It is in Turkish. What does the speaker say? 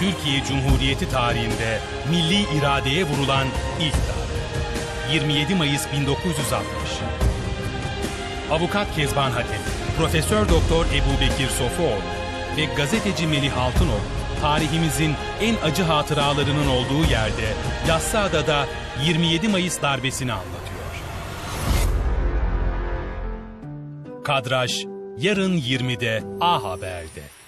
Türkiye Cumhuriyeti tarihinde milli iradeye vurulan ilk darbe. 27 Mayıs 1960. Avukat Kezban Hatem, Profesör Doktor Ebubekir Sofuoğlu ve gazeteci Melih Altınok, tarihimizin en acı hatıralarının olduğu yerde, Yassıada'da 27 Mayıs darbesini anlatıyor. Kadraj, yarın 20'de A Haber'de.